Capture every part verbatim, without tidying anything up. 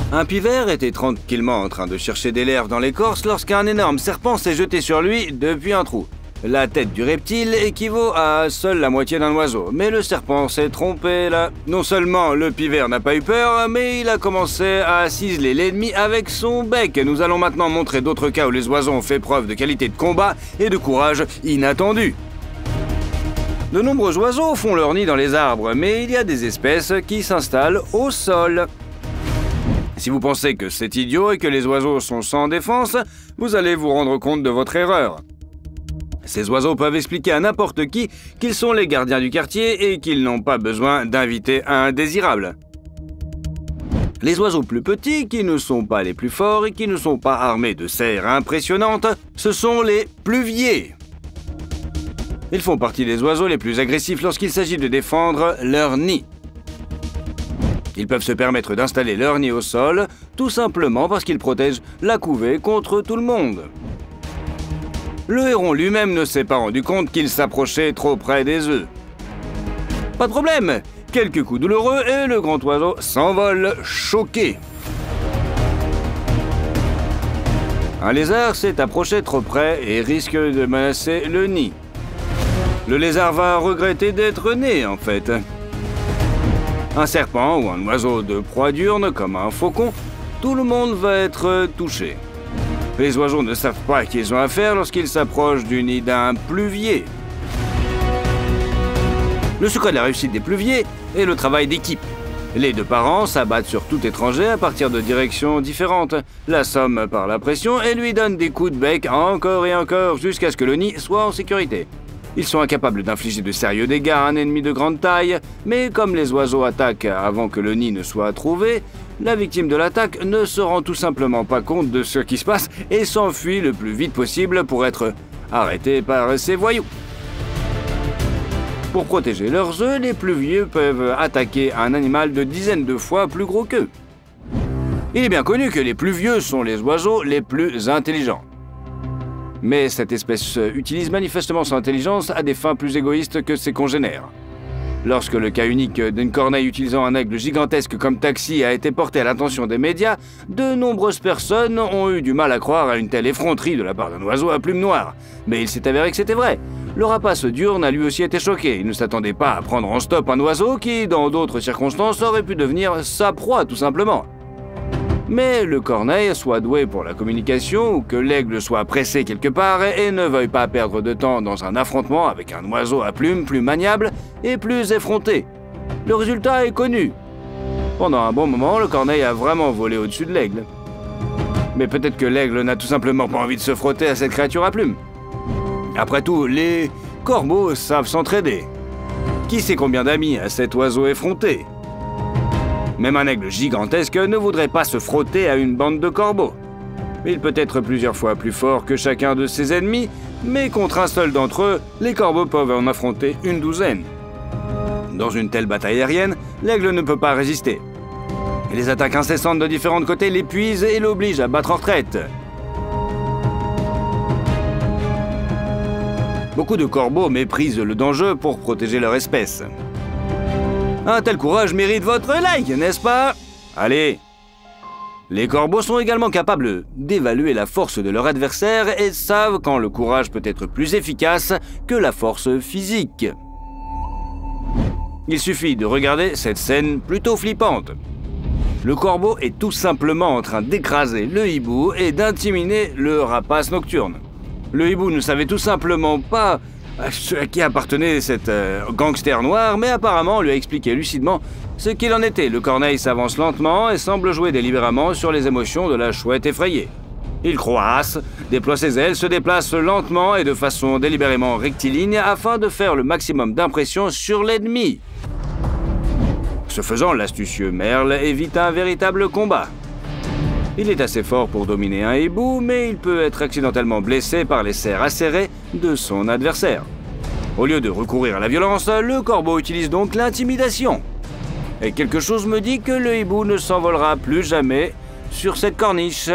Un pivert était tranquillement en train de chercher des larves dans l'écorce lorsqu'un énorme serpent s'est jeté sur lui depuis un trou. La tête du reptile équivaut à seule la moitié d'un oiseau, mais le serpent s'est trompé là. Non seulement le pivert n'a pas eu peur, mais il a commencé à ciseler l'ennemi avec son bec. Nous allons maintenant montrer d'autres cas où les oiseaux ont fait preuve de qualité de combat et de courage inattendu. De nombreux oiseaux font leur nid dans les arbres, mais il y a des espèces qui s'installent au sol. Si vous pensez que c'est idiot et que les oiseaux sont sans défense, vous allez vous rendre compte de votre erreur. Ces oiseaux peuvent expliquer à n'importe qui qu'ils sont les gardiens du quartier et qu'ils n'ont pas besoin d'inviter un indésirable. Les oiseaux plus petits, qui ne sont pas les plus forts et qui ne sont pas armés de serres impressionnantes, ce sont les pluviers. Ils font partie des oiseaux les plus agressifs lorsqu'il s'agit de défendre leur nid. Ils peuvent se permettre d'installer leur nid au sol, tout simplement parce qu'ils protègent la couvée contre tout le monde. Le héron lui-même ne s'est pas rendu compte qu'il s'approchait trop près des œufs. Pas de problème, quelques coups douloureux et le grand oiseau s'envole choqué. Un lézard s'est approché trop près et risque de menacer le nid. Le lézard va regretter d'être né, en fait. Un serpent ou un oiseau de proie diurne, comme un faucon, tout le monde va être touché. Les oiseaux ne savent pas à qui ils ont affaire lorsqu'ils s'approchent du nid d'un pluvier. Le secret de la réussite des pluviers est le travail d'équipe. Les deux parents s'abattent sur tout étranger à partir de directions différentes, l'assomment par la pression et lui donnent des coups de bec encore et encore jusqu'à ce que le nid soit en sécurité. Ils sont incapables d'infliger de sérieux dégâts à un ennemi de grande taille, mais comme les oiseaux attaquent avant que le nid ne soit trouvé, la victime de l'attaque ne se rend tout simplement pas compte de ce qui se passe et s'enfuit le plus vite possible pour être arrêtée par ces voyous. Pour protéger leurs œufs, les pluvieux peuvent attaquer un animal de dizaines de fois plus gros qu'eux. Il est bien connu que les pluvieux sont les oiseaux les plus intelligents. Mais cette espèce utilise manifestement son intelligence à des fins plus égoïstes que ses congénères. Lorsque le cas unique d'une corneille utilisant un aigle gigantesque comme taxi a été porté à l'attention des médias, de nombreuses personnes ont eu du mal à croire à une telle effronterie de la part d'un oiseau à plumes noires. Mais il s'est avéré que c'était vrai. Le rapace diurne a lui aussi été choqué. Il ne s'attendait pas à prendre en stop un oiseau qui, dans d'autres circonstances, aurait pu devenir sa proie, tout simplement. Mais le corneille soit doué pour la communication ou que l'aigle soit pressé quelque part et ne veuille pas perdre de temps dans un affrontement avec un oiseau à plumes plus maniable et plus effronté. Le résultat est connu. Pendant un bon moment, le corneille a vraiment volé au-dessus de l'aigle. Mais peut-être que l'aigle n'a tout simplement pas envie de se frotter à cette créature à plumes. Après tout, les corbeaux savent s'entraider. Qui sait combien d'amis a cet oiseau effronté ? Même un aigle gigantesque ne voudrait pas se frotter à une bande de corbeaux. Il peut être plusieurs fois plus fort que chacun de ses ennemis, mais contre un seul d'entre eux, les corbeaux peuvent en affronter une douzaine. Dans une telle bataille aérienne, l'aigle ne peut pas résister. Et les attaques incessantes de différents côtés l'épuisent et l'obligent à battre en retraite. Beaucoup de corbeaux méprisent le danger pour protéger leur espèce. Un tel courage mérite votre like, n'est-ce pas? Allez! Les corbeaux sont également capables d'évaluer la force de leur adversaire et savent quand le courage peut être plus efficace que la force physique. Il suffit de regarder cette scène plutôt flippante. Le corbeau est tout simplement en train d'écraser le hibou et d'intimider le rapace nocturne. Le hibou ne savait tout simplement pas à qui appartenait cet euh, gangster noir, mais apparemment on lui a expliqué lucidement ce qu'il en était. Le corneille s'avance lentement et semble jouer délibérément sur les émotions de la chouette effrayée. Il croasse, déploie ses ailes, se déplace lentement et de façon délibérément rectiligne afin de faire le maximum d'impression sur l'ennemi. Ce faisant, l'astucieux merle évite un véritable combat. Il est assez fort pour dominer un hibou, mais il peut être accidentellement blessé par les serres acérées de son adversaire. Au lieu de recourir à la violence, le corbeau utilise donc l'intimidation. Et quelque chose me dit que le hibou ne s'envolera plus jamais sur cette corniche.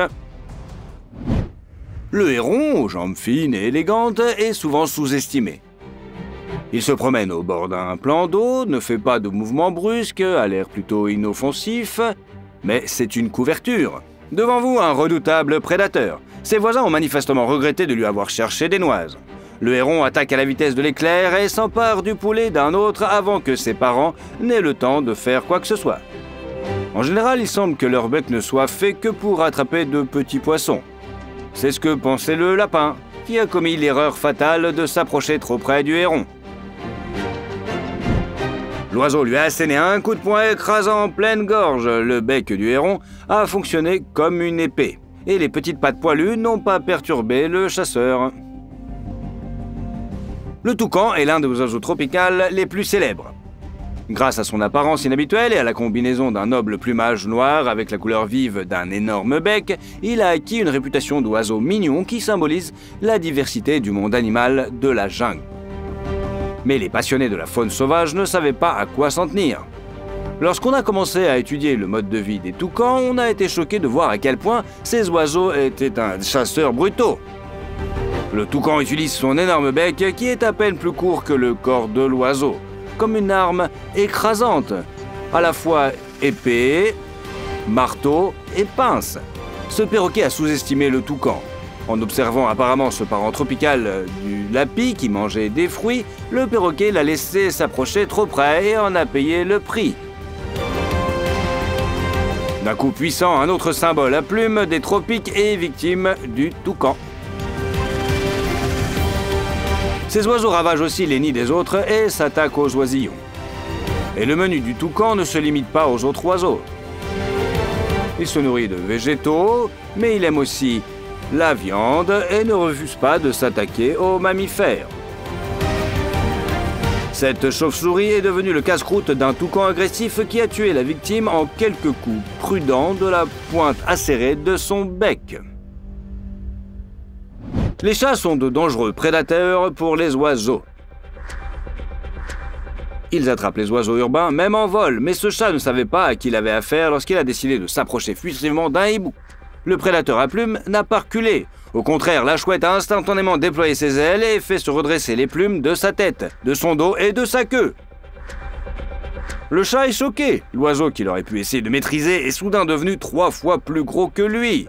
Le héron, aux jambes fines et élégantes, est souvent sous-estimé. Il se promène au bord d'un plan d'eau, ne fait pas de mouvements brusques, a l'air plutôt inoffensif. Mais c'est une couverture. Devant vous, un redoutable prédateur. Ses voisins ont manifestement regretté de lui avoir cherché des noises. Le héron attaque à la vitesse de l'éclair et s'empare du poulet d'un autre avant que ses parents n'aient le temps de faire quoi que ce soit. En général, il semble que leur bec ne soit fait que pour attraper de petits poissons. C'est ce que pensait le lapin, qui a commis l'erreur fatale de s'approcher trop près du héron. L'oiseau lui a asséné un coup de poing écrasant en pleine gorge. Le bec du héron a fonctionné comme une épée, et les petites pattes poilues n'ont pas perturbé le chasseur. Le toucan est l'un des oiseaux tropicaux les plus célèbres. Grâce à son apparence inhabituelle et à la combinaison d'un noble plumage noir avec la couleur vive d'un énorme bec, il a acquis une réputation d'oiseau mignon qui symbolise la diversité du monde animal de la jungle. Mais les passionnés de la faune sauvage ne savaient pas à quoi s'en tenir. Lorsqu'on a commencé à étudier le mode de vie des toucans, on a été choqué de voir à quel point ces oiseaux étaient un chasseur brutaux. Le toucan utilise son énorme bec, qui est à peine plus court que le corps de l'oiseau, comme une arme écrasante, à la fois épée, marteau et pince. Ce perroquet a sous-estimé le toucan. En observant apparemment ce parent tropical du lapi qui mangeait des fruits, le perroquet l'a laissé s'approcher trop près et en a payé le prix. D'un coup puissant, un autre symbole à plumes des tropiques est victime du toucan. Ces oiseaux ravagent aussi les nids des autres et s'attaquent aux oisillons. Et le menu du toucan ne se limite pas aux autres oiseaux. Il se nourrit de végétaux, mais il aime aussi la viande et ne refuse pas de s'attaquer aux mammifères. Cette chauve-souris est devenue le casse-croûte d'un toucan agressif qui a tué la victime en quelques coups prudents de la pointe acérée de son bec. Les chats sont de dangereux prédateurs pour les oiseaux. Ils attrapent les oiseaux urbains, même en vol, mais ce chat ne savait pas à qui il avait affaire lorsqu'il a décidé de s'approcher furtivement d'un hibou. Le prédateur à plumes n'a pas reculé. Au contraire, la chouette a instantanément déployé ses ailes et fait se redresser les plumes de sa tête, de son dos et de sa queue. Le chat est choqué. L'oiseau qu'il aurait pu essayer de maîtriser est soudain devenu trois fois plus gros que lui.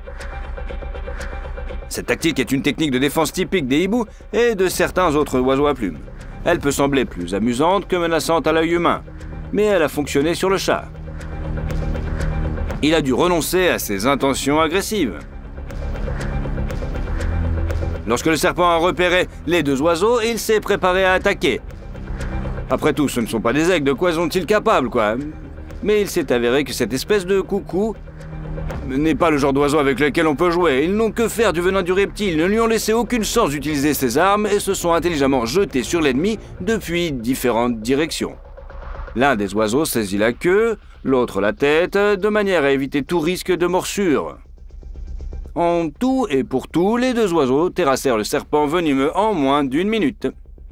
Cette tactique est une technique de défense typique des hiboux et de certains autres oiseaux à plumes. Elle peut sembler plus amusante que menaçante à l'œil humain, mais elle a fonctionné sur le chat. Il a dû renoncer à ses intentions agressives. Lorsque le serpent a repéré les deux oiseaux, il s'est préparé à attaquer. Après tout, ce ne sont pas des aigles, de quoi sont-ils capables, quoi? Mais il s'est avéré que cette espèce de coucou n'est pas le genre d'oiseau avec lequel on peut jouer. Ils n'ont que faire du venin du reptile, ne lui ont laissé aucune chance d'utiliser ses armes et se sont intelligemment jetés sur l'ennemi depuis différentes directions. L'un des oiseaux saisit la queue, l'autre la tête, de manière à éviter tout risque de morsure. En tout et pour tout, les deux oiseaux terrassèrent le serpent venimeux en moins d'une minute.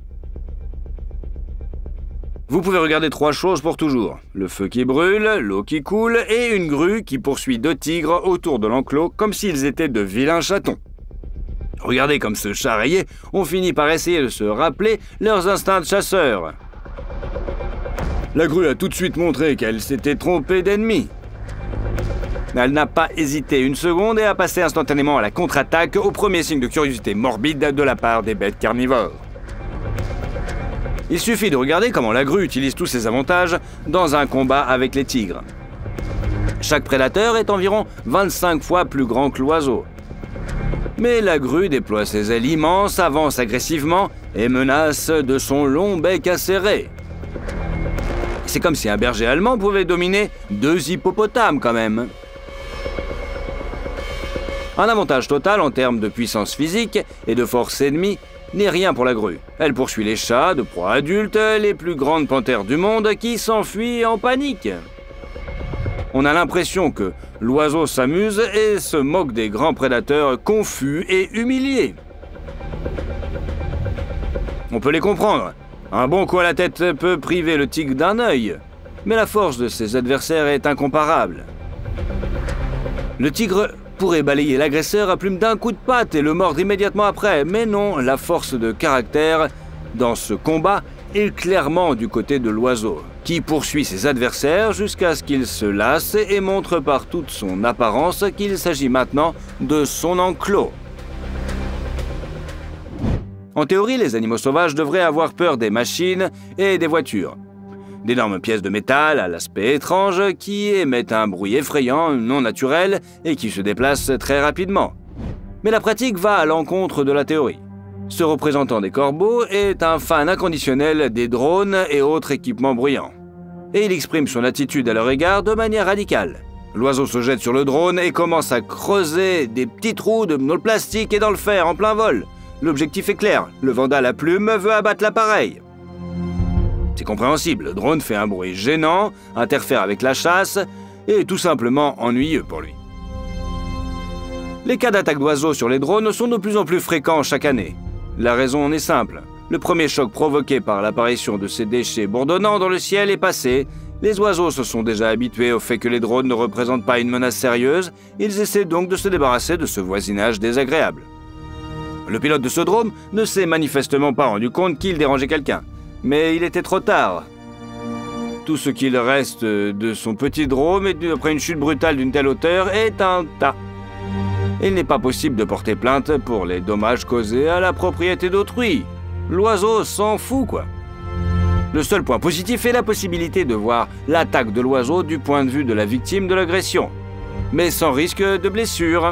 Vous pouvez regarder trois choses pour toujours. Le feu qui brûle, l'eau qui coule et une grue qui poursuit deux tigres autour de l'enclos comme s'ils étaient de vilains chatons. Regardez comme ce chat rayé ont fini par essayer de se rappeler leurs instincts de chasseurs. La grue a tout de suite montré qu'elle s'était trompée d'ennemi. Elle n'a pas hésité une seconde et a passé instantanément à la contre-attaque au premier signe de curiosité morbide de la part des bêtes carnivores. Il suffit de regarder comment la grue utilise tous ses avantages dans un combat avec les tigres. Chaque prédateur est environ vingt-cinq fois plus grand que l'oiseau. Mais la grue déploie ses ailes immenses, avance agressivement et menace de son long bec acéré. C'est comme si un berger allemand pouvait dominer deux hippopotames quand même. Un avantage total en termes de puissance physique et de force ennemie n'est rien pour la grue. Elle poursuit les chats de proie adultes, les plus grandes panthères du monde, qui s'enfuient en panique. On a l'impression que l'oiseau s'amuse et se moque des grands prédateurs confus et humiliés. On peut les comprendre. Un bon coup à la tête peut priver le tigre d'un œil, mais la force de ses adversaires est incomparable. Le tigre pourrait balayer l'agresseur à plume d'un coup de patte et le mordre immédiatement après, mais non, la force de caractère dans ce combat est clairement du côté de l'oiseau. qui poursuit ses adversaires jusqu'à ce qu'il se lasse et montre par toute son apparence qu'il s'agit maintenant de son enclos. En théorie, les animaux sauvages devraient avoir peur des machines et des voitures. D'énormes pièces de métal à l'aspect étrange qui émettent un bruit effrayant, non naturel et qui se déplacent très rapidement. Mais la pratique va à l'encontre de la théorie. Ce représentant des corbeaux est un fan inconditionnel des drones et autres équipements bruyants. Et il exprime son attitude à leur égard de manière radicale. L'oiseau se jette sur le drone et commence à creuser des petits trous de- dans le plastique et dans le fer en plein vol. L'objectif est clair, le vandale à plume veut abattre l'appareil. C'est compréhensible, le drone fait un bruit gênant, interfère avec la chasse et est tout simplement ennuyeux pour lui. Les cas d'attaque d'oiseaux sur les drones sont de plus en plus fréquents chaque année. La raison en est simple. Le premier choc provoqué par l'apparition de ces déchets bourdonnants dans le ciel est passé. Les oiseaux se sont déjà habitués au fait que les drones ne représentent pas une menace sérieuse. Ils essaient donc de se débarrasser de ce voisinage désagréable. Le pilote de ce drone ne s'est manifestement pas rendu compte qu'il dérangeait quelqu'un. Mais il était trop tard. Tout ce qu'il reste de son petit drone après une chute brutale d'une telle hauteur est un tas. Il n'est pas possible de porter plainte pour les dommages causés à la propriété d'autrui. L'oiseau s'en fout, quoi. Le seul point positif est la possibilité de voir l'attaque de l'oiseau du point de vue de la victime de l'agression, mais sans risque de blessure.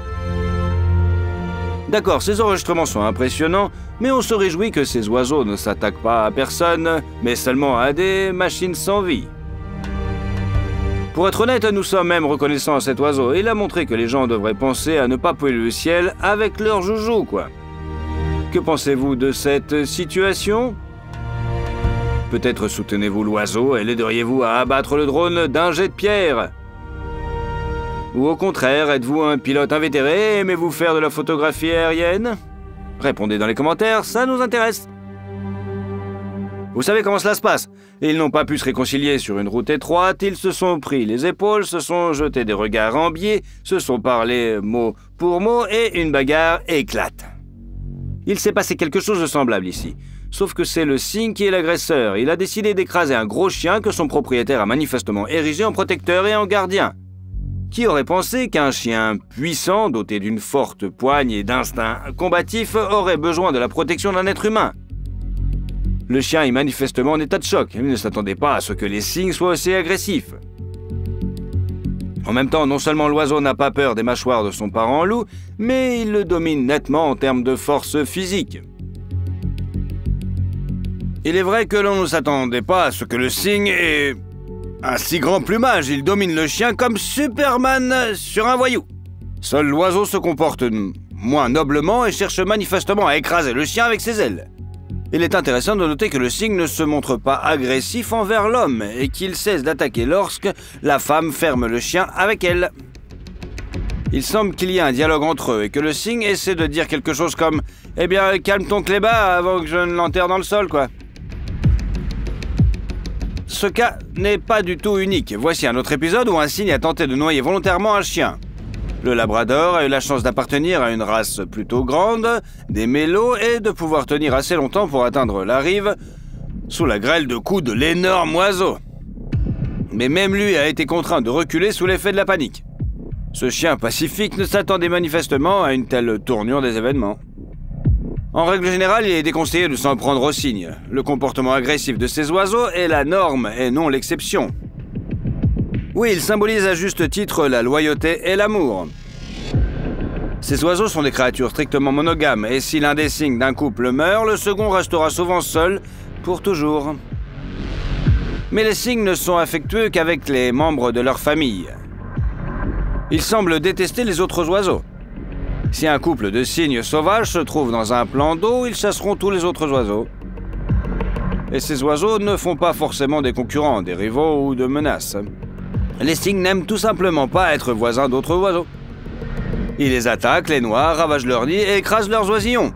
D'accord, ces enregistrements sont impressionnants, mais on se réjouit que ces oiseaux ne s'attaquent pas à personne, mais seulement à des machines sans vie. Pour être honnête, nous sommes même reconnaissants à cet oiseau. Il a montré que les gens devraient penser à ne pas polluer le ciel avec leurs joujoux, quoi. Que pensez-vous de cette situation? Peut-être soutenez-vous l'oiseau et l'aideriez-vous à abattre le drone d'un jet de pierre? Ou au contraire, êtes-vous un pilote invétéré et aimez-vous faire de la photographie aérienne? Répondez dans les commentaires, ça nous intéresse. Vous savez comment cela se passe? Ils n'ont pas pu se réconcilier sur une route étroite, ils se sont pris les épaules, se sont jetés des regards en biais, se sont parlé mot pour mot et une bagarre éclate. Il s'est passé quelque chose de semblable ici. Sauf que c'est le cygne qui est l'agresseur. Il a décidé d'écraser un gros chien que son propriétaire a manifestement érigé en protecteur et en gardien. Qui aurait pensé qu'un chien puissant, doté d'une forte poigne et d'instinct combatif, aurait besoin de la protection d'un être humain? Le chien est manifestement en état de choc. Il ne s'attendait pas à ce que les cygnes soient aussi agressifs. En même temps, non seulement l'oiseau n'a pas peur des mâchoires de son parent loup, mais il le domine nettement en termes de force physique. Il est vrai que l'on ne s'attendait pas à ce que le cygne ait un si grand plumage. Il domine le chien comme Superman sur un voyou. Seul l'oiseau se comporte moins noblement et cherche manifestement à écraser le chien avec ses ailes. Il est intéressant de noter que le cygne ne se montre pas agressif envers l'homme et qu'il cesse d'attaquer lorsque la femme ferme le chien avec elle. Il semble qu'il y ait un dialogue entre eux et que le cygne essaie de dire quelque chose comme « Eh bien, calme ton clébat avant que je ne l'enterre dans le sol, quoi ». Ce cas n'est pas du tout unique. Voici un autre épisode où un cygne a tenté de noyer volontairement un chien. Le labrador a eu la chance d'appartenir à une race plutôt grande, des mélos, et de pouvoir tenir assez longtemps pour atteindre la rive sous la grêle de coups de l'énorme oiseau. Mais même lui a été contraint de reculer sous l'effet de la panique. Ce chien pacifique ne s'attendait manifestement à une telle tournure des événements. En règle générale, il est déconseillé de s'en prendre aux cygnes. Le comportement agressif de ces oiseaux est la norme et non l'exception. Oui, il symbolise à juste titre la loyauté et l'amour. Ces oiseaux sont des créatures strictement monogames, et si l'un des cygnes d'un couple meurt, le second restera souvent seul pour toujours. Mais les cygnes ne sont affectueux qu'avec les membres de leur famille. Ils semblent détester les autres oiseaux. Si un couple de cygnes sauvages se trouve dans un plan d'eau, ils chasseront tous les autres oiseaux. Et ces oiseaux ne font pas forcément des concurrents, des rivaux ou de menaces. Les cygnes n'aiment tout simplement pas être voisins d'autres oiseaux. Ils les attaquent, les noient, ravagent leurs nids et écrasent leurs oisillons.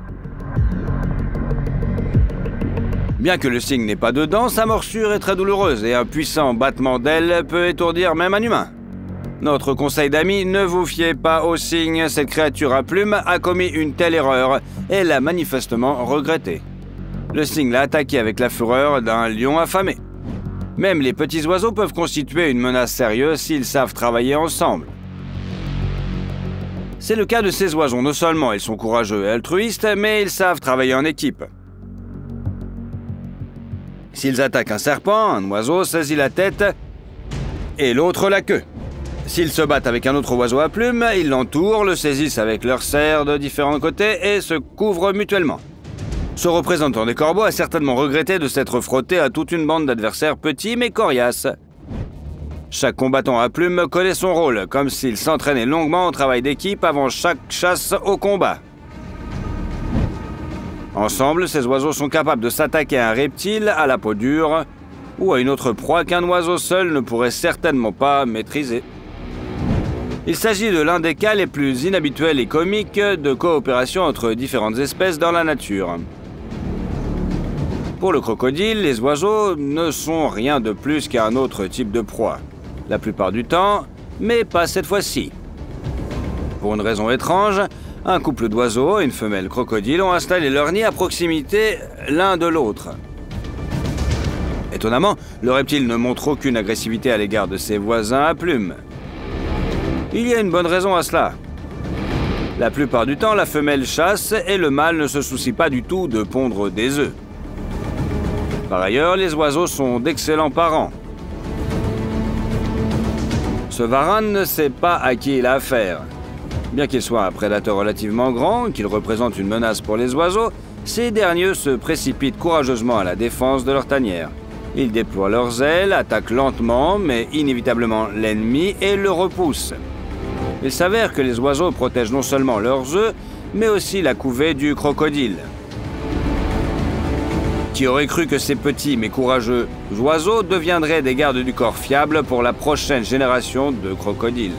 Bien que le cygne n'ait pas de dents, sa morsure est très douloureuse et un puissant battement d'ailes peut étourdir même un humain. Notre conseil d'amis, ne vous fiez pas au cygne. Cette créature à plumes a commis une telle erreur et l'a manifestement regretté. Le cygne l'a attaqué avec la fureur d'un lion affamé. Même les petits oiseaux peuvent constituer une menace sérieuse s'ils savent travailler ensemble. C'est le cas de ces oiseaux. Non seulement ils sont courageux et altruistes, mais ils savent travailler en équipe. S'ils attaquent un serpent, un oiseau saisit la tête et l'autre la queue. S'ils se battent avec un autre oiseau à plumes, ils l'entourent, le saisissent avec leurs serres de différents côtés et se couvrent mutuellement. Ce représentant des corbeaux a certainement regretté de s'être frotté à toute une bande d'adversaires petits mais coriaces. Chaque combattant à plumes connaît son rôle, comme s'il s'entraînait longuement au travail d'équipe avant chaque chasse au combat. Ensemble, ces oiseaux sont capables de s'attaquer à un reptile à la peau dure ou à une autre proie qu'un oiseau seul ne pourrait certainement pas maîtriser. Il s'agit de l'un des cas les plus inhabituels et comiques de coopération entre différentes espèces dans la nature. Pour le crocodile, les oiseaux ne sont rien de plus qu'un autre type de proie. La plupart du temps, mais pas cette fois-ci. Pour une raison étrange, un couple d'oiseaux et une femelle crocodile ont installé leur nid à proximité l'un de l'autre. Étonnamment, le reptile ne montre aucune agressivité à l'égard de ses voisins à plumes. Il y a une bonne raison à cela. La plupart du temps, la femelle chasse et le mâle ne se soucie pas du tout de pondre des œufs. Par ailleurs, les oiseaux sont d'excellents parents. Ce varan ne sait pas à qui il a affaire. Bien qu'il soit un prédateur relativement grand, qu'il représente une menace pour les oiseaux, ces derniers se précipitent courageusement à la défense de leur tanière. Ils déploient leurs ailes, attaquent lentement, mais inévitablement l'ennemi et le repoussent. Il s'avère que les oiseaux protègent non seulement leurs œufs, mais aussi la couvée du crocodile. Qui aurait cru que ces petits mais courageux oiseaux deviendraient des gardes du corps fiables pour la prochaine génération de crocodiles?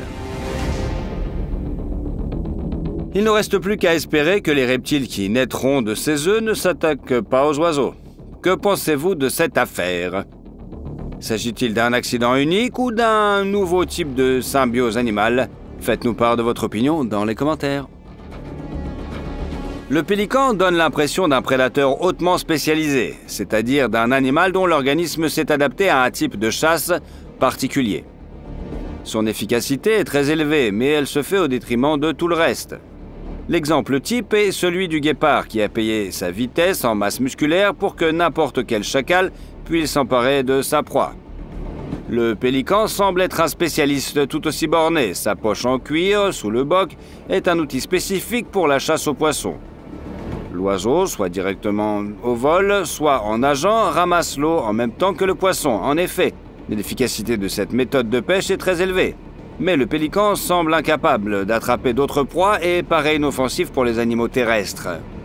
Il ne reste plus qu'à espérer que les reptiles qui naîtront de ces œufs ne s'attaquent pas aux oiseaux. Que pensez-vous de cette affaire? S'agit-il d'un accident unique ou d'un nouveau type de symbiose animale? Faites-nous part de votre opinion dans les commentaires. Le pélican donne l'impression d'un prédateur hautement spécialisé, c'est-à-dire d'un animal dont l'organisme s'est adapté à un type de chasse particulier. Son efficacité est très élevée, mais elle se fait au détriment de tout le reste. L'exemple type est celui du guépard qui a payé sa vitesse en masse musculaire pour que n'importe quel chacal puisse s'emparer de sa proie. Le pélican semble être un spécialiste tout aussi borné. Sa poche en cuir, sous le boc, est un outil spécifique pour la chasse aux poissons. L'oiseau, soit directement au vol, soit en nageant, ramasse l'eau en même temps que le poisson. En effet, l'efficacité de cette méthode de pêche est très élevée. Mais le pélican semble incapable d'attraper d'autres proies et paraît inoffensif pour les animaux terrestres.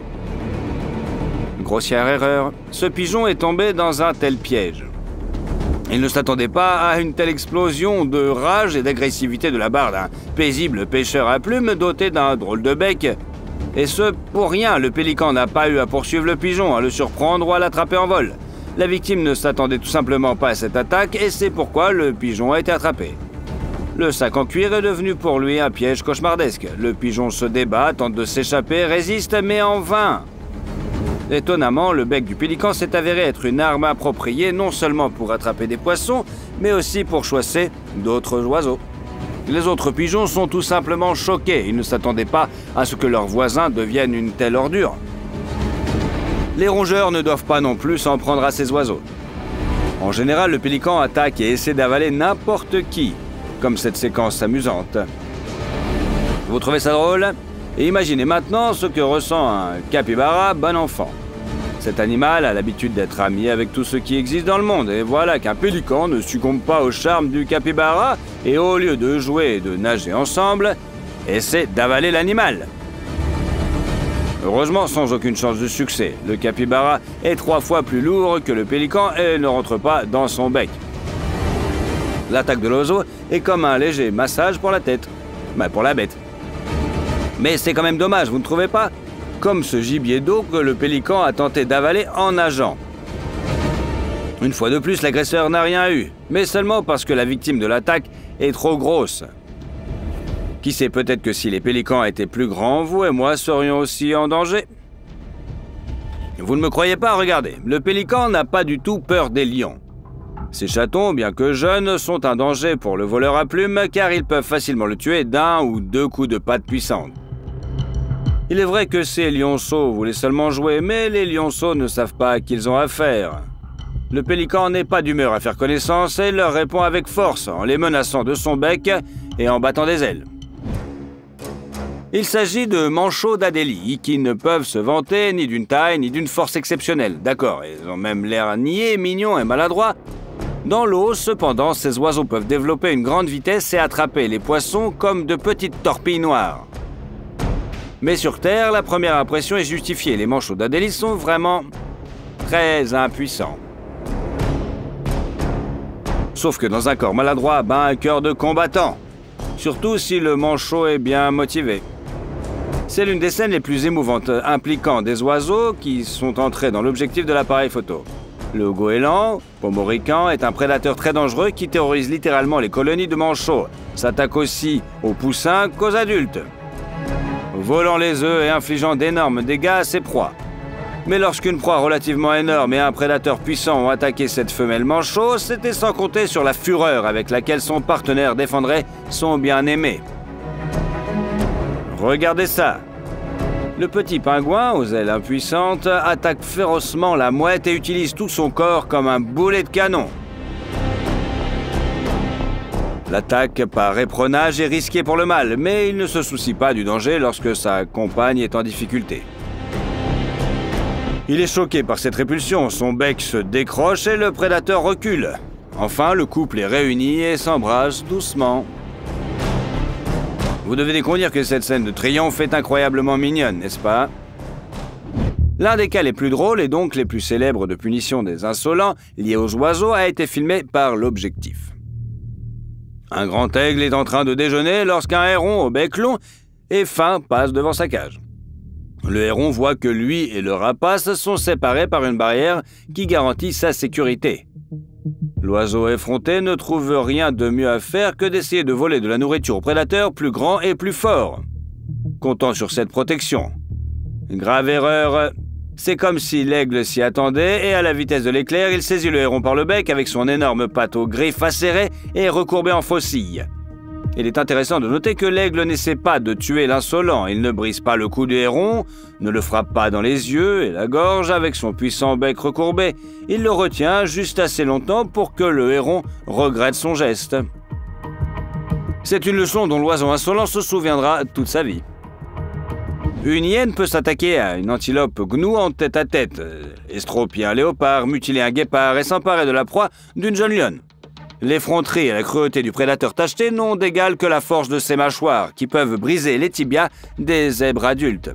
Grossière erreur, ce pigeon est tombé dans un tel piège. Il ne s'attendait pas à une telle explosion de rage et d'agressivité de la part d'un paisible pêcheur à plumes doté d'un drôle de bec. Et ce, pour rien, le pélican n'a pas eu à poursuivre le pigeon, à le surprendre ou à l'attraper en vol. La victime ne s'attendait tout simplement pas à cette attaque et c'est pourquoi le pigeon a été attrapé. Le sac en cuir est devenu pour lui un piège cauchemardesque. Le pigeon se débat, tente de s'échapper, résiste, mais en vain. Étonnamment, le bec du pélican s'est avéré être une arme appropriée non seulement pour attraper des poissons, mais aussi pour chasser d'autres oiseaux. Les autres pigeons sont tout simplement choqués. Ils ne s'attendaient pas à ce que leurs voisins deviennent une telle ordure. Les rongeurs ne doivent pas non plus s'en prendre à ces oiseaux. En général, le pélican attaque et essaie d'avaler n'importe qui, comme cette séquence amusante. Vous trouvez ça drôle? Et imaginez maintenant ce que ressent un capybara bon enfant. Cet animal a l'habitude d'être ami avec tout ce qui existe dans le monde, et voilà qu'un pélican ne succombe pas au charme du capybara, et au lieu de jouer et de nager ensemble, essaie d'avaler l'animal. Heureusement, sans aucune chance de succès, le capybara est trois fois plus lourd que le pélican et ne rentre pas dans son bec. L'attaque de l'oiseau est comme un léger massage pour la tête, ben pour la bête. Mais c'est quand même dommage, vous ne trouvez pas? Comme ce gibier d'eau que le pélican a tenté d'avaler en nageant. Une fois de plus, l'agresseur n'a rien eu, mais seulement parce que la victime de l'attaque est trop grosse. Qui sait, peut-être que si les pélicans étaient plus grands, vous et moi serions aussi en danger. Vous ne me croyez pas? Regardez, le pélican n'a pas du tout peur des lions. Ces chatons, bien que jeunes, sont un danger pour le voleur à plumes car ils peuvent facilement le tuer d'un ou deux coups de patte puissantes. Il est vrai que ces lionceaux voulaient seulement jouer, mais les lionceaux ne savent pas à qui ils ont affaire. Le pélican n'est pas d'humeur à faire connaissance et leur répond avec force en les menaçant de son bec et en battant des ailes. Il s'agit de manchots d'Adélie qui ne peuvent se vanter ni d'une taille ni d'une force exceptionnelle. D'accord, ils ont même l'air niais, mignons et maladroits. Dans l'eau, cependant, ces oiseaux peuvent développer une grande vitesse et attraper les poissons comme de petites torpilles noires. Mais sur Terre, la première impression est justifiée. Les manchots d'Adélie sont vraiment très impuissants. Sauf que dans un corps maladroit bat un cœur de combattant. Surtout si le manchot est bien motivé. C'est l'une des scènes les plus émouvantes impliquant des oiseaux qui sont entrés dans l'objectif de l'appareil photo. Le goéland, pomorican, est un prédateur très dangereux qui terrorise littéralement les colonies de manchots, s'attaque aussi aux poussins qu'aux adultes, volant les œufs et infligeant d'énormes dégâts à ses proies. Mais lorsqu'une proie relativement énorme et un prédateur puissant ont attaqué cette femelle manchot, c'était sans compter sur la fureur avec laquelle son partenaire défendrait son bien-aimé. Regardez ça! Le petit pingouin, aux ailes impuissantes, attaque férocement la mouette et utilise tout son corps comme un boulet de canon. L'attaque par éperonage est risquée pour le mâle, mais il ne se soucie pas du danger lorsque sa compagne est en difficulté. Il est choqué par cette répulsion, son bec se décroche et le prédateur recule. Enfin, le couple est réuni et s'embrasse doucement. Vous devez déconvenir que cette scène de triomphe est incroyablement mignonne, n'est-ce pas? L'un des cas les plus drôles et donc les plus célèbres de punition des insolents liés aux oiseaux a été filmé par l'objectif. Un grand aigle est en train de déjeuner lorsqu'un héron au bec long et fin passe devant sa cage. Le héron voit que lui et le rapace sont séparés par une barrière qui garantit sa sécurité. L'oiseau effronté ne trouve rien de mieux à faire que d'essayer de voler de la nourriture aux prédateurs plus grands et plus forts. Comptant sur cette protection. Grave erreur, c'est comme si l'aigle s'y attendait et à la vitesse de l'éclair, il saisit le héron par le bec avec son énorme patte aux griffes acérées et recourbé en faucille. Il est intéressant de noter que l'aigle n'essaie pas de tuer l'insolent. Il ne brise pas le cou du héron, ne le frappe pas dans les yeux et la gorge avec son puissant bec recourbé. Il le retient juste assez longtemps pour que le héron regrette son geste. C'est une leçon dont l'oiseau insolent se souviendra toute sa vie. Une hyène peut s'attaquer à une antilope gnou en tête à tête, estropier un léopard, mutiler un guépard et s'emparer de la proie d'une jeune lionne. L'effronterie et la cruauté du prédateur tacheté n'ont d'égal que la force de ses mâchoires, qui peuvent briser les tibias des zèbres adultes.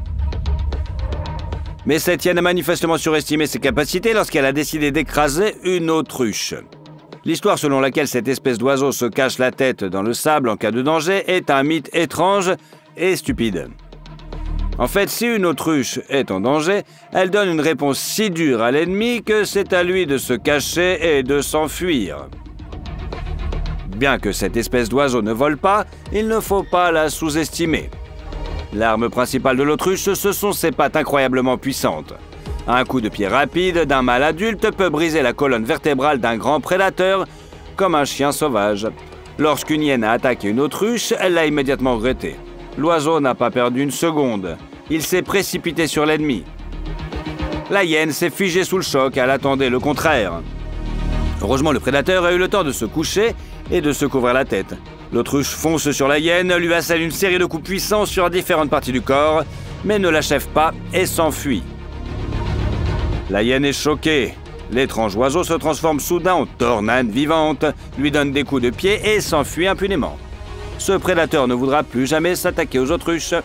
Mais cette hyène a manifestement surestimé ses capacités lorsqu'elle a décidé d'écraser une autruche. L'histoire selon laquelle cette espèce d'oiseau se cache la tête dans le sable en cas de danger est un mythe étrange et stupide. En fait, si une autruche est en danger, elle donne une réponse si dure à l'ennemi que c'est à lui de se cacher et de s'enfuir. Bien que cette espèce d'oiseau ne vole pas, il ne faut pas la sous-estimer. L'arme principale de l'autruche, ce sont ses pattes incroyablement puissantes. Un coup de pied rapide d'un mâle adulte peut briser la colonne vertébrale d'un grand prédateur, comme un chien sauvage. Lorsqu'une hyène a attaqué une autruche, elle l'a immédiatement regretté. L'oiseau n'a pas perdu une seconde. Il s'est précipité sur l'ennemi. La hyène s'est figée sous le choc, elle attendait le contraire. Heureusement, le prédateur a eu le temps de se coucher et de se couvrir la tête. L'autruche fonce sur la hyène, lui assène une série de coups puissants sur différentes parties du corps, mais ne l'achève pas et s'enfuit. La hyène est choquée. L'étrange oiseau se transforme soudain en tornade vivante, lui donne des coups de pied et s'enfuit impunément. Ce prédateur ne voudra plus jamais s'attaquer aux autruches.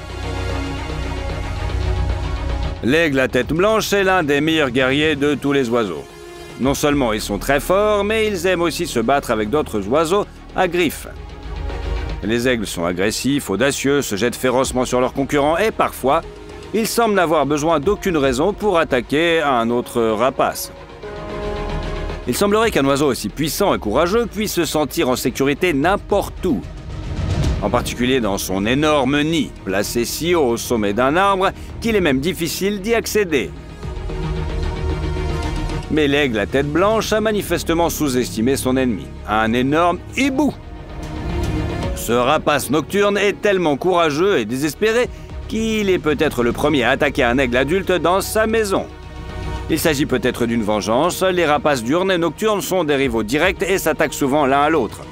L'aigle à tête blanche est l'un des meilleurs guerriers de tous les oiseaux. Non seulement ils sont très forts, mais ils aiment aussi se battre avec d'autres oiseaux à griffes. Les aigles sont agressifs, audacieux, se jettent férocement sur leurs concurrents et parfois, ils semblent n'avoir besoin d'aucune raison pour attaquer un autre rapace. Il semblerait qu'un oiseau aussi puissant et courageux puisse se sentir en sécurité n'importe où. En particulier dans son énorme nid, placé si haut au sommet d'un arbre qu'il est même difficile d'y accéder. Mais l'aigle à tête blanche a manifestement sous-estimé son ennemi, un énorme hibou. Ce rapace nocturne est tellement courageux et désespéré qu'il est peut-être le premier à attaquer un aigle adulte dans sa maison. Il s'agit peut-être d'une vengeance, les rapaces diurnes et nocturnes sont des rivaux directs et s'attaquent souvent l'un à l'autre.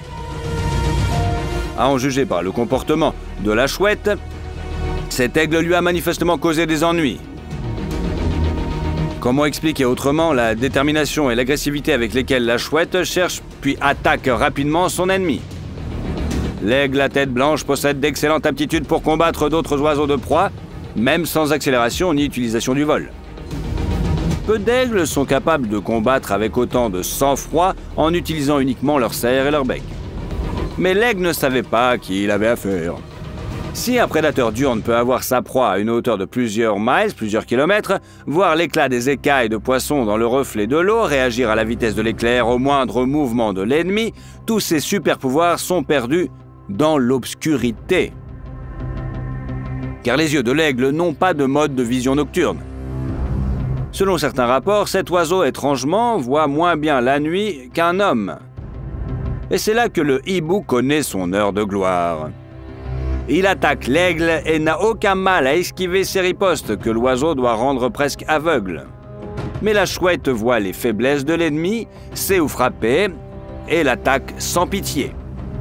À en juger par le comportement de la chouette, cet aigle lui a manifestement causé des ennuis. Comment expliquer autrement la détermination et l'agressivité avec lesquelles la chouette cherche puis attaque rapidement son ennemi? L'aigle à tête blanche possède d'excellentes aptitudes pour combattre d'autres oiseaux de proie, même sans accélération ni utilisation du vol. Peu d'aigles sont capables de combattre avec autant de sang-froid en utilisant uniquement leur serre et leur bec. Mais l'aigle ne savait pas à qui il avait affaire. Si un prédateur diurne peut avoir sa proie à une hauteur de plusieurs miles, plusieurs kilomètres, voir l'éclat des écailles de poisson dans le reflet de l'eau, réagir à la vitesse de l'éclair au moindre mouvement de l'ennemi, tous ces super-pouvoirs sont perdus dans l'obscurité. Car les yeux de l'aigle n'ont pas de mode de vision nocturne. Selon certains rapports, cet oiseau étrangement voit moins bien la nuit qu'un homme. Et c'est là que le hibou connaît son heure de gloire. Il attaque l'aigle et n'a aucun mal à esquiver ses ripostes que l'oiseau doit rendre presque aveugle. Mais la chouette voit les faiblesses de l'ennemi, sait où frapper et l'attaque sans pitié.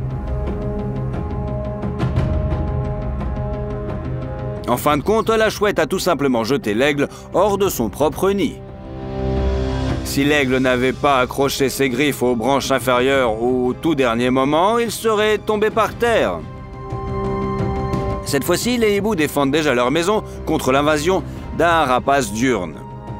En fin de compte, la chouette a tout simplement jeté l'aigle hors de son propre nid. Si l'aigle n'avait pas accroché ses griffes aux branches inférieures au tout dernier moment, il serait tombé par terre. Cette fois-ci, les hiboux défendent déjà leur maison contre l'invasion d'un rapace diurne.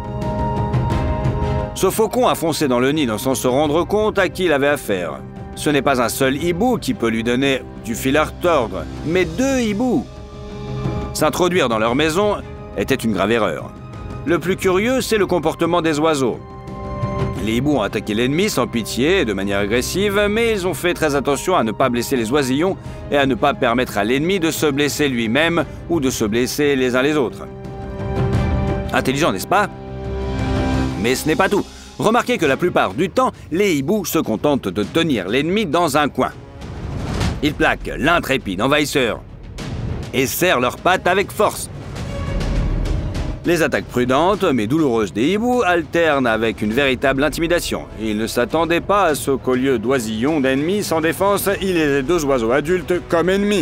Ce faucon a foncé dans le nid sans se rendre compte à qui il avait affaire. Ce n'est pas un seul hibou qui peut lui donner du fil à retordre, mais deux hiboux. S'introduire dans leur maison était une grave erreur. Le plus curieux, c'est le comportement des oiseaux. Les hiboux ont attaqué l'ennemi sans pitié et de manière agressive, mais ils ont fait très attention à ne pas blesser les oisillons et à ne pas permettre à l'ennemi de se blesser lui-même ou de se blesser les uns les autres. Intelligent, n'est-ce pas? Mais ce n'est pas tout. Remarquez que la plupart du temps, les hiboux se contentent de tenir l'ennemi dans un coin. Ils plaquent l'intrépide envahisseur et serrent leurs pattes avec force. Les attaques prudentes mais douloureuses des hiboux alternent avec une véritable intimidation. Ils ne s'attendaient pas à ce qu'au lieu d'oisillons d'ennemis sans défense, il y ait deux oiseaux adultes comme ennemis.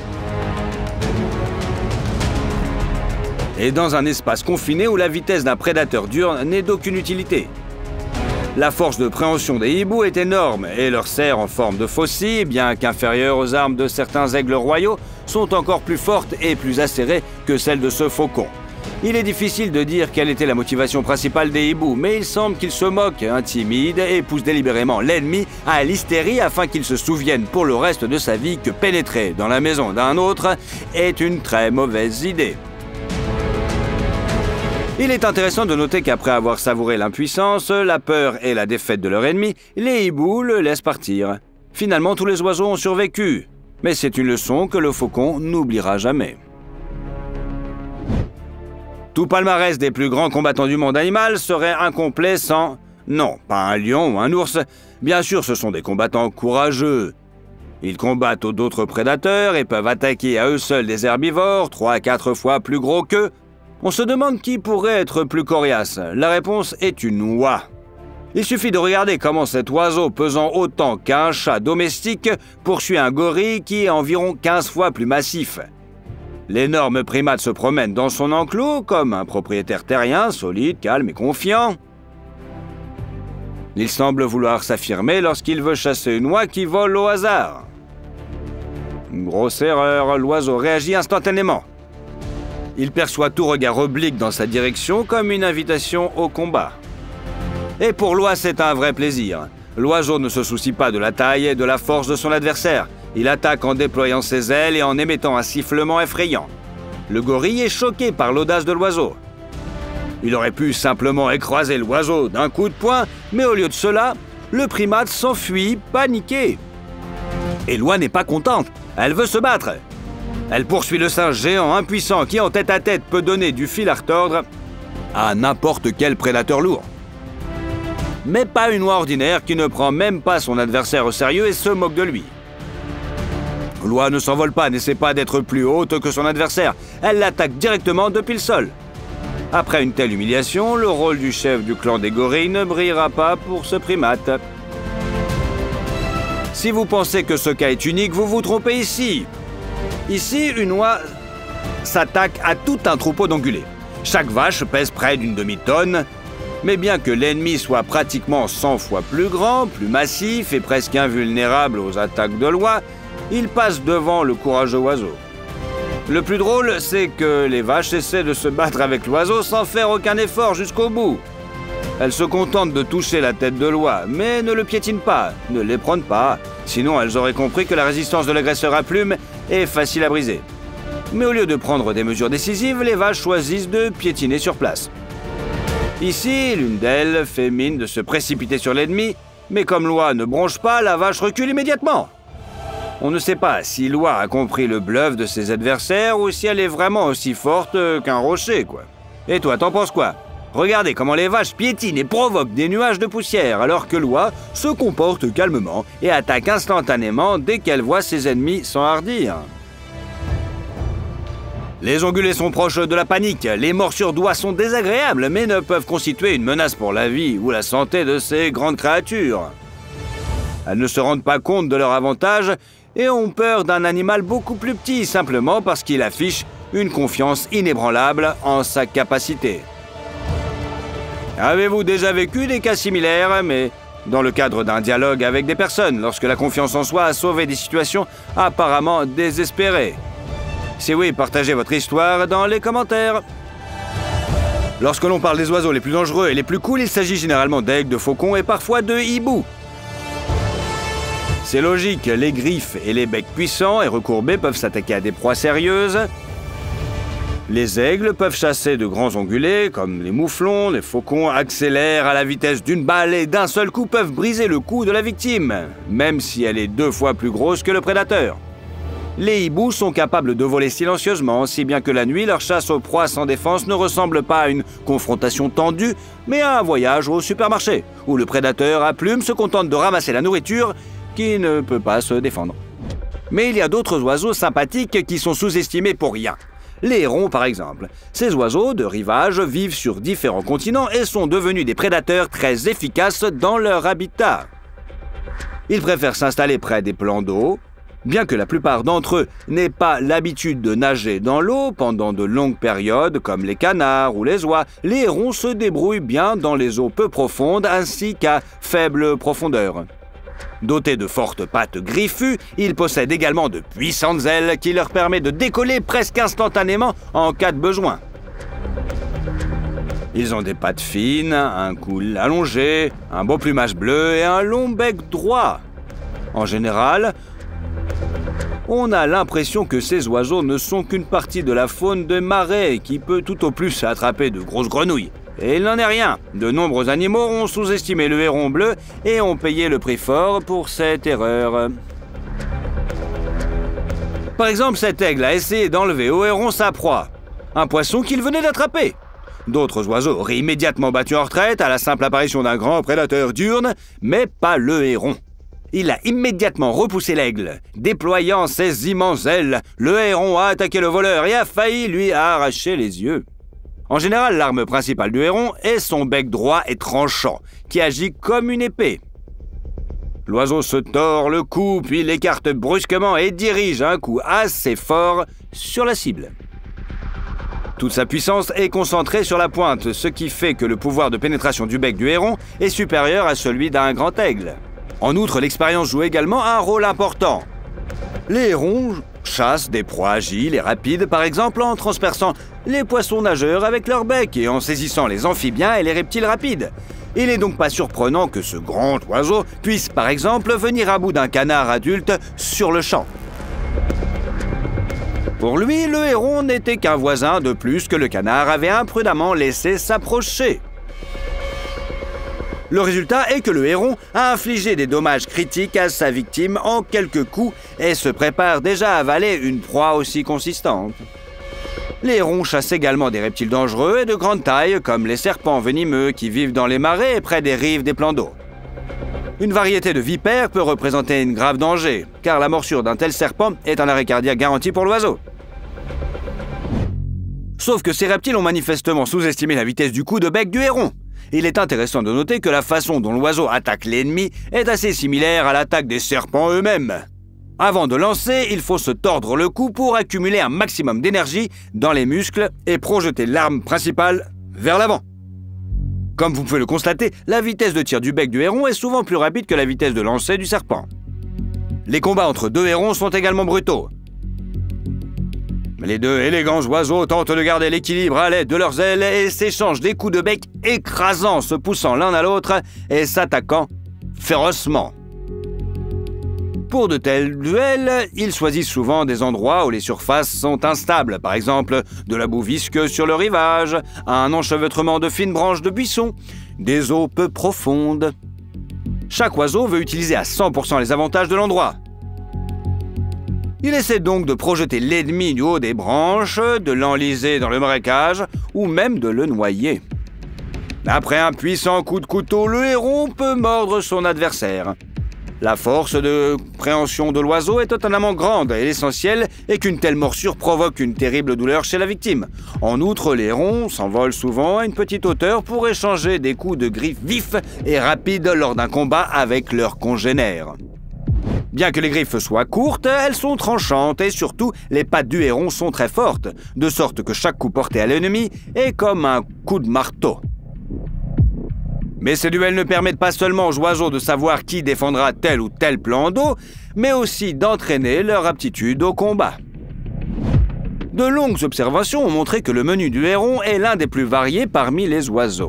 Et dans un espace confiné où la vitesse d'un prédateur diurne n'est d'aucune utilité. La force de préhension des hiboux est énorme et leurs serres en forme de faucille, bien qu'inférieures aux armes de certains aigles royaux, sont encore plus fortes et plus acérées que celles de ce faucon. Il est difficile de dire quelle était la motivation principale des hiboux, mais il semble qu'ils se moquent, intimident et poussent délibérément l'ennemi à l'hystérie afin qu'il se souvienne pour le reste de sa vie que pénétrer dans la maison d'un autre est une très mauvaise idée. Il est intéressant de noter qu'après avoir savouré l'impuissance, la peur et la défaite de leur ennemi, les hiboux le laissent partir. Finalement, tous les oiseaux ont survécu. Mais c'est une leçon que le faucon n'oubliera jamais. Tout palmarès des plus grands combattants du monde animal serait incomplet sans... Non, pas un lion ou un ours. Bien sûr, ce sont des combattants courageux. Ils combattent d'autres prédateurs et peuvent attaquer à eux seuls des herbivores, trois à quatre fois plus gros qu'eux. On se demande qui pourrait être plus coriace. La réponse est une oie. Il suffit de regarder comment cet oiseau pesant autant qu'un chat domestique poursuit un gorille qui est environ quinze fois plus massif. L'énorme primate se promène dans son enclos comme un propriétaire terrien, solide, calme et confiant. Il semble vouloir s'affirmer lorsqu'il veut chasser une oie qui vole au hasard. Une grosse erreur, l'oiseau réagit instantanément. Il perçoit tout regard oblique dans sa direction comme une invitation au combat. Et pour l'oie, c'est un vrai plaisir. L'oiseau ne se soucie pas de la taille et de la force de son adversaire. Il attaque en déployant ses ailes et en émettant un sifflement effrayant. Le gorille est choqué par l'audace de l'oiseau. Il aurait pu simplement écraser l'oiseau d'un coup de poing, mais au lieu de cela, le primate s'enfuit, paniqué. Et l'oie n'est pas contente, elle veut se battre. Elle poursuit le singe géant impuissant qui, en tête-à-tête, peut donner du fil à retordre à n'importe quel prédateur lourd. Mais pas une oie ordinaire qui ne prend même pas son adversaire au sérieux et se moque de lui. L'oie ne s'envole pas, n'essaie pas d'être plus haute que son adversaire. Elle l'attaque directement depuis le sol. Après une telle humiliation, le rôle du chef du clan des gorilles ne brillera pas pour ce primate. Si vous pensez que ce cas est unique, vous vous trompez ici. Ici, une oie s'attaque à tout un troupeau d'ongulés. Chaque vache pèse près d'une demi-tonne, mais bien que l'ennemi soit pratiquement cent fois plus grand, plus massif et presque invulnérable aux attaques de l'oie, il passe devant le courageux oiseau. Le plus drôle, c'est que les vaches essaient de se battre avec l'oiseau sans faire aucun effort jusqu'au bout. Elles se contentent de toucher la tête de l'oie, mais ne le piétinent pas, ne l'éperontent pas, sinon elles auraient compris que la résistance de l'agresseur à plumes est facile à briser. Mais au lieu de prendre des mesures décisives, les vaches choisissent de piétiner sur place. Ici, l'une d'elles fait mine de se précipiter sur l'ennemi, mais comme l'oie ne bronche pas, la vache recule immédiatement. On ne sait pas si l'oie a compris le bluff de ses adversaires ou si elle est vraiment aussi forte qu'un rocher, quoi. Et toi, t'en penses quoi? Regardez comment les vaches piétinent et provoquent des nuages de poussière, alors que l'oie se comporte calmement et attaque instantanément dès qu'elle voit ses ennemis s'enhardir. Les ongulés sont proches de la panique, les morsures d'oies sont désagréables, mais ne peuvent constituer une menace pour la vie ou la santé de ces grandes créatures. Elles ne se rendent pas compte de leur avantage et ont peur d'un animal beaucoup plus petit, simplement parce qu'il affiche une confiance inébranlable en sa capacité. Avez-vous déjà vécu des cas similaires, mais dans le cadre d'un dialogue avec des personnes, lorsque la confiance en soi a sauvé des situations apparemment désespérées? Si oui, partagez votre histoire dans les commentaires. Lorsque l'on parle des oiseaux les plus dangereux et les plus cool, il s'agit généralement d'aigles, de faucons et parfois de hiboux. C'est logique, les griffes et les becs puissants et recourbés peuvent s'attaquer à des proies sérieuses. Les aigles peuvent chasser de grands ongulés, comme les mouflons, les faucons accélèrent à la vitesse d'une balle et d'un seul coup peuvent briser le cou de la victime, même si elle est deux fois plus grosse que le prédateur. Les hiboux sont capables de voler silencieusement, si bien que la nuit, leur chasse aux proies sans défense ne ressemble pas à une confrontation tendue, mais à un voyage au supermarché, où le prédateur à plumes se contente de ramasser la nourriture qui ne peut pas se défendre. Mais il y a d'autres oiseaux sympathiques qui sont sous-estimés pour rien. Les hérons, par exemple. Ces oiseaux de rivage vivent sur différents continents et sont devenus des prédateurs très efficaces dans leur habitat. Ils préfèrent s'installer près des plans d'eau. Bien que la plupart d'entre eux n'aient pas l'habitude de nager dans l'eau pendant de longues périodes, comme les canards ou les oies, les hérons se débrouillent bien dans les eaux peu profondes ainsi qu'à faible profondeur. Dotés de fortes pattes griffues, ils possèdent également de puissantes ailes qui leur permettent de décoller presque instantanément en cas de besoin. Ils ont des pattes fines, un cou allongé, un beau plumage bleu et un long bec droit. En général, on a l'impression que ces oiseaux ne sont qu'une partie de la faune de marais qui peut tout au plus attraper de grosses grenouilles. Et il n'en est rien. De nombreux animaux ont sous-estimé le héron bleu et ont payé le prix fort pour cette erreur. Par exemple, cet aigle a essayé d'enlever au héron sa proie, un poisson qu'il venait d'attraper. D'autres oiseaux auraient immédiatement battu en retraite à la simple apparition d'un grand prédateur diurne, mais pas le héron. Il a immédiatement repoussé l'aigle. Déployant ses immenses ailes, le héron a attaqué le voleur et a failli lui arracher les yeux. En général, l'arme principale du héron est son bec droit et tranchant, qui agit comme une épée. L'oiseau se tord le cou, puis l'écarte brusquement et dirige un coup assez fort sur la cible. Toute sa puissance est concentrée sur la pointe, ce qui fait que le pouvoir de pénétration du bec du héron est supérieur à celui d'un grand aigle. En outre, l'expérience joue également un rôle important. Les hérons chassent des proies agiles et rapides, par exemple en transperçant les poissons nageurs avec leur bec et en saisissant les amphibiens et les reptiles rapides. Il n'est donc pas surprenant que ce grand oiseau puisse, par exemple, venir à bout d'un canard adulte sur le champ. Pour lui, le héron n'était qu'un voisin de plus que le canard avait imprudemment laissé s'approcher. Le résultat est que le héron a infligé des dommages critiques à sa victime en quelques coups et se prépare déjà à avaler une proie aussi consistante. Les hérons chassent également des reptiles dangereux et de grande taille, comme les serpents venimeux qui vivent dans les marais et près des rives des plans d'eau. Une variété de vipères peut représenter un grave danger, car la morsure d'un tel serpent est un arrêt cardiaque garanti pour l'oiseau. Sauf que ces reptiles ont manifestement sous-estimé la vitesse du coup de bec du héron. Il est intéressant de noter que la façon dont l'oiseau attaque l'ennemi est assez similaire à l'attaque des serpents eux-mêmes. Avant de lancer, il faut se tordre le cou pour accumuler un maximum d'énergie dans les muscles et projeter l'arme principale vers l'avant. Comme vous pouvez le constater, la vitesse de tir du bec du héron est souvent plus rapide que la vitesse de lancer du serpent. Les combats entre deux hérons sont également brutaux. Les deux élégants oiseaux tentent de garder l'équilibre à l'aide de leurs ailes et s'échangent des coups de bec écrasants, se poussant l'un à l'autre et s'attaquant férocement. Pour de tels duels, ils choisissent souvent des endroits où les surfaces sont instables, par exemple de la boue visqueuse sur le rivage, un enchevêtrement de fines branches de buissons, des eaux peu profondes. Chaque oiseau veut utiliser à cent pour cent les avantages de l'endroit. Il essaie donc de projeter l'ennemi du haut des branches, de l'enliser dans le marécage ou même de le noyer. Après un puissant coup de couteau, le héron peut mordre son adversaire. La force de préhension de l'oiseau est totalement grande et l'essentiel est qu'une telle morsure provoque une terrible douleur chez la victime. En outre, les hérons s'envolent souvent à une petite hauteur pour échanger des coups de griffes vifs et rapides lors d'un combat avec leurs congénères. Bien que les griffes soient courtes, elles sont tranchantes et surtout, les pattes du héron sont très fortes, de sorte que chaque coup porté à l'ennemi est comme un coup de marteau. Mais ces duels ne permettent pas seulement aux oiseaux de savoir qui défendra tel ou tel plan d'eau, mais aussi d'entraîner leur aptitude au combat. De longues observations ont montré que le menu du héron est l'un des plus variés parmi les oiseaux.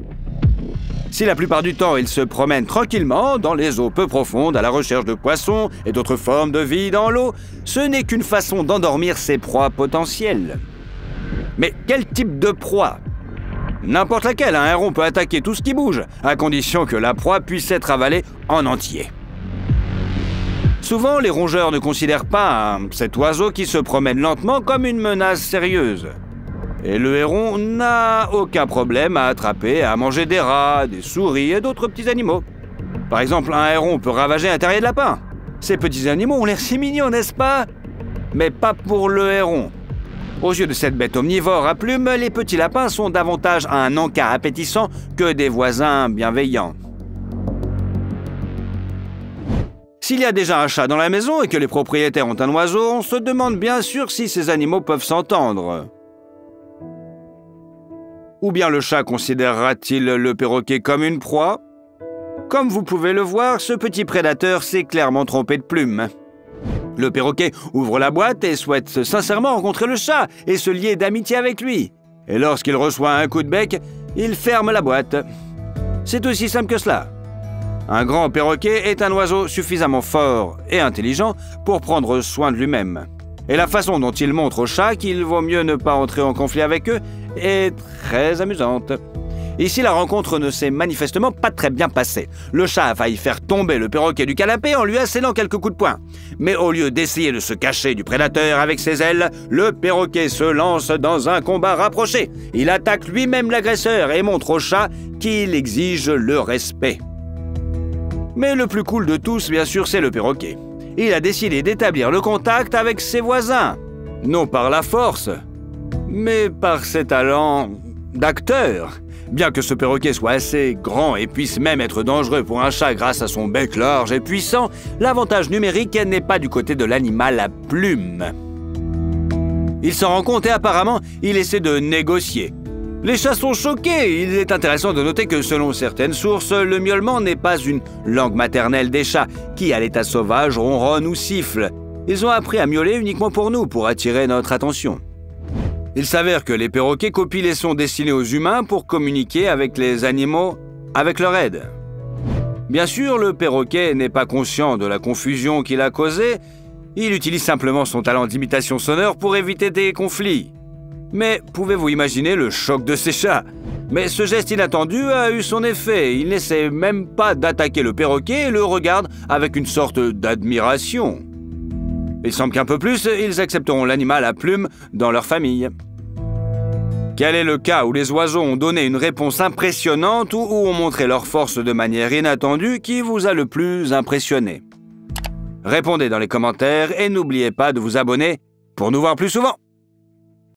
Si la plupart du temps il se promène tranquillement dans les eaux peu profondes à la recherche de poissons et d'autres formes de vie dans l'eau, ce n'est qu'une façon d'endormir ses proies potentielles. Mais quel type de proie ? N'importe laquelle, un héron peut attaquer tout ce qui bouge, à condition que la proie puisse être avalée en entier. Souvent, les rongeurs ne considèrent pas hein, cet oiseau qui se promène lentement comme une menace sérieuse. Et le héron n'a aucun problème à attraper et à manger des rats, des souris et d'autres petits animaux. Par exemple, un héron peut ravager un terrier de lapin. Ces petits animaux ont l'air si mignons, n'est-ce pas? Mais pas pour le héron. Aux yeux de cette bête omnivore à plumes, les petits lapins sont davantage un encas appétissant que des voisins bienveillants. S'il y a déjà un chat dans la maison et que les propriétaires ont un oiseau, on se demande bien sûr si ces animaux peuvent s'entendre. Ou bien le chat considérera-t-il le perroquet comme une proie? Comme vous pouvez le voir, ce petit prédateur s'est clairement trompé de plume. Le perroquet ouvre la boîte et souhaite sincèrement rencontrer le chat et se lier d'amitié avec lui. Et lorsqu'il reçoit un coup de bec, il ferme la boîte. C'est aussi simple que cela. Un grand perroquet est un oiseau suffisamment fort et intelligent pour prendre soin de lui-même. Et la façon dont il montre au chat qu'il vaut mieux ne pas entrer en conflit avec eux est très amusante. Ici, la rencontre ne s'est manifestement pas très bien passée. Le chat a failli faire tomber le perroquet du canapé en lui assénant quelques coups de poing. Mais au lieu d'essayer de se cacher du prédateur avec ses ailes, le perroquet se lance dans un combat rapproché. Il attaque lui-même l'agresseur et montre au chat qu'il exige le respect. Mais le plus cool de tous, bien sûr, c'est le perroquet. Il a décidé d'établir le contact avec ses voisins. Non par la force, mais par ses talents d'acteur. Bien que ce perroquet soit assez grand et puisse même être dangereux pour un chat grâce à son bec large et puissant, l'avantage numérique n'est pas du côté de l'animal à plumes. Il s'en rend compte et apparemment, il essaie de négocier. Les chats sont choqués. Il est intéressant de noter que selon certaines sources, le miaulement n'est pas une langue maternelle des chats qui, à l'état sauvage, ronronnent ou sifflent. Ils ont appris à miauler uniquement pour nous, pour attirer notre attention. Il s'avère que les perroquets copient les sons destinés aux humains pour communiquer avec les animaux avec leur aide. Bien sûr, le perroquet n'est pas conscient de la confusion qu'il a causée. Il utilise simplement son talent d'imitation sonore pour éviter des conflits. Mais pouvez-vous imaginer le choc de ces chats? Mais ce geste inattendu a eu son effet. Il n'essaie même pas d'attaquer le perroquet et le regarde avec une sorte d'admiration. Il semble qu'un peu plus, ils accepteront l'animal à plumes dans leur famille. Quel est le cas où les oiseaux ont donné une réponse impressionnante ou où ont montré leur force de manière inattendue qui vous a le plus impressionné? Répondez dans les commentaires et n'oubliez pas de vous abonner pour nous voir plus souvent.